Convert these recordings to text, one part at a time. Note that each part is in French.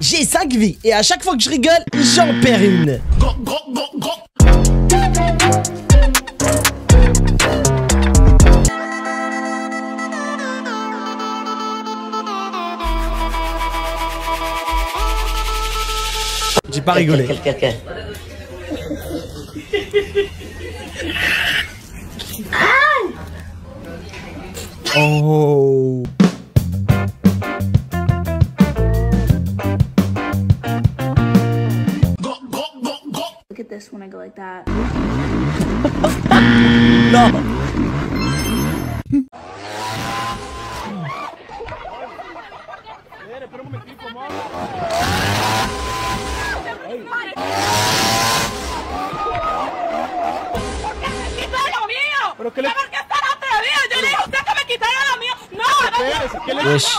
J'ai 5 vies et à chaque fois que je rigole, j'en perds une. J'ai pas rigolé. Oh. Look at this when I go like that. Non. ¿Pero qué le... ¿Por qué están atrevidos? Yo le dije a usted que me quitara la mía. No, ¿Qué le... Wesh.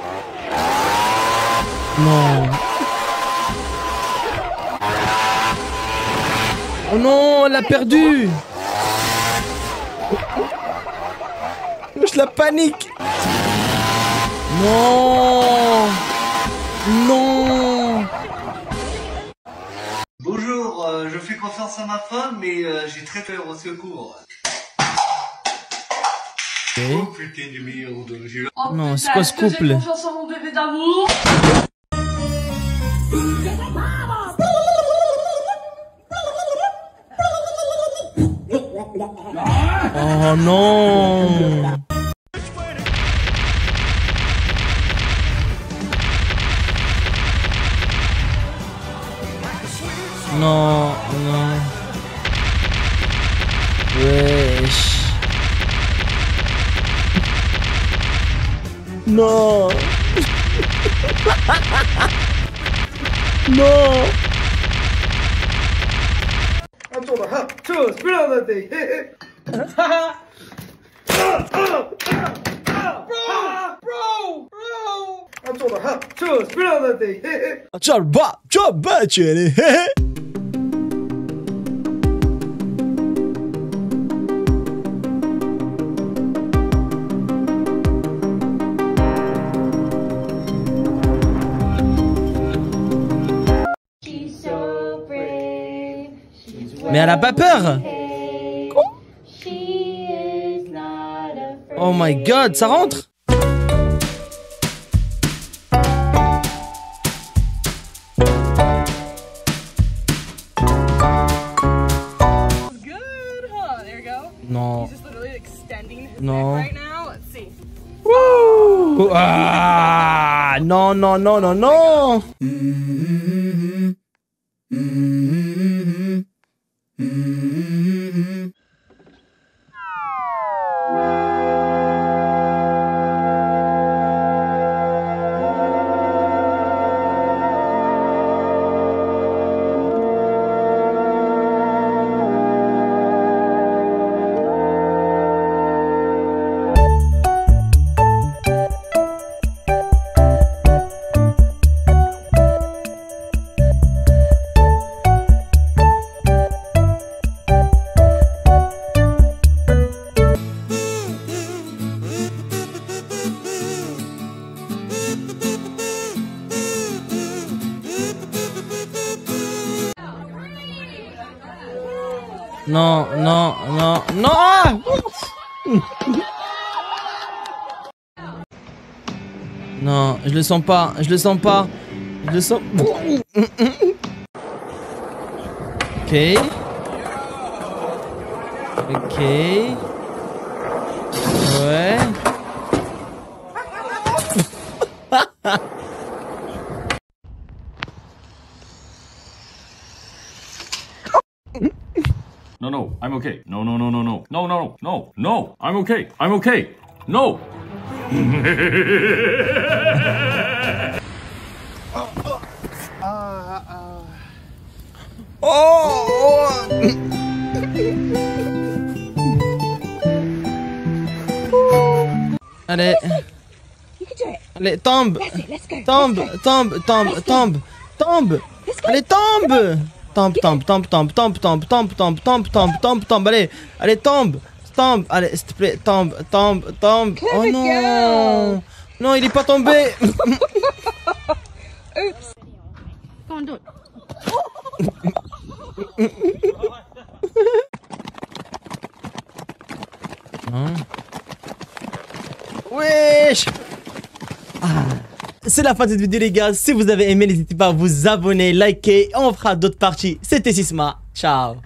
Non. Oh non, elle a perdu. Wesh, la panique. Non. Non. Bonjour, je fais confiance à ma femme, mais j'ai très peur au secours. Okay. Oh putain de merde, j'ai... Oh, non, c'est quoi ce couple? J'ai confiance en mon bébé d'amour. Oh non. Non, non. Wesh. Non. Non. Ciao, cene. Mais elle a pas peur. Oh my god, ça rentre. Non. Non. Wouh. Ah, non, non, non, non, non. Non, non, non, non. Non, je le sens pas, je le sens pas. Je le sens... Ok. Ok. Ouais. No, no, I'm okay. No, no, no, no, no. No, no, no, no. I'm okay. I'm okay. No. Oh. Allez. Allez, tombe. Tombe, tombe, tombe, tombe. Tombe. Allez, tombe. Tombe, tombe, tombe, tombe, tombe, tombe, tombe, tombe, tombe, tombe, tombe, tombe. Allez, allez, tombe. Tombe. Allez, s'il te plaît, tombe, tombe, tombe. Oh non. Non, il est pas tombé. Oops. gonna do it. Wesh. C'est la fin de cette vidéo les gars. Si vous avez aimé, n'hésitez pas à vous abonner, liker. On fera d'autres parties. C'était Sisma. Ciao.